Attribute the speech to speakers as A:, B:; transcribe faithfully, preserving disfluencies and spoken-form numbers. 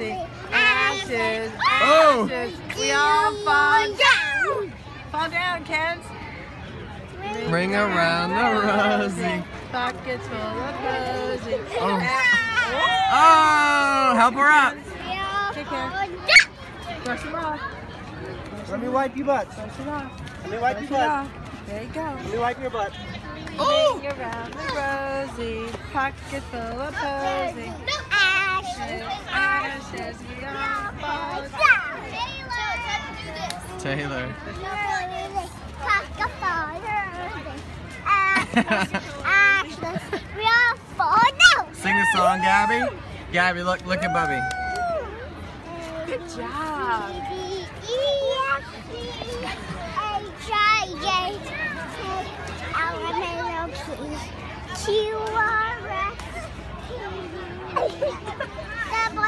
A: rosy. Ashes,
B: Oh.
A: ashes, we all fall down. Fall down, kids.
B: Ring around the rosy.
A: Pockets full of rosy.
B: Oh. Oh, help her up.
A: Take care. Brush her off.
C: Let me wipe your butt.
A: Brush it off.
C: Let me wipe
A: Brush
C: your
A: it
C: butt.
A: off. There you go.
C: Let me wipe your butt.
A: Ring around the rosy. Pockets full of posy. Ashes, ashes, we all fall down.
B: Taylor. Sing the song, Gabby. Gabby, look, look at Bubby.
A: Good job.
D: Q R S